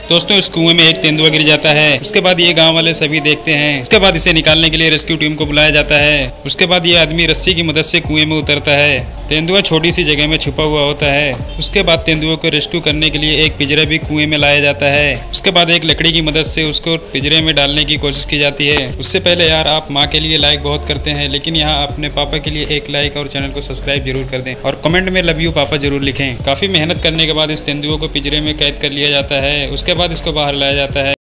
दोस्तों इस कुएं में एक तेंदुआ गिर जाता है। उसके बाद ये गांव वाले सभी देखते हैं। उसके बाद इसे निकालने के लिए रेस्क्यू टीम को बुलाया जाता है। उसके बाद ये आदमी रस्सी की मदद से कुएं में उतरता है। तेंदुआ छोटी सी जगह में छुपा हुआ होता है। उसके बाद तेंदुआ को रेस्क्यू करने के लिए एक पिंजरा भी कुएं में लाया जाता है। उसके बाद एक लकड़ी की मदद से उसको पिंजरे में डालने की कोशिश की जाती है। उससे पहले यार आप माँ के लिए लाइक बहुत करते हैं, लेकिन यहाँ अपने पापा के लिए एक लाइक और चैनल को सब्सक्राइब जरूर कर दें और कमेंट में लव यू पापा जरूर लिखें। काफी मेहनत करने के बाद इस तेंदुआ को पिंजरे में कैद कर लिया जाता है। उसके बाद इसको बाहर लाया जाता है।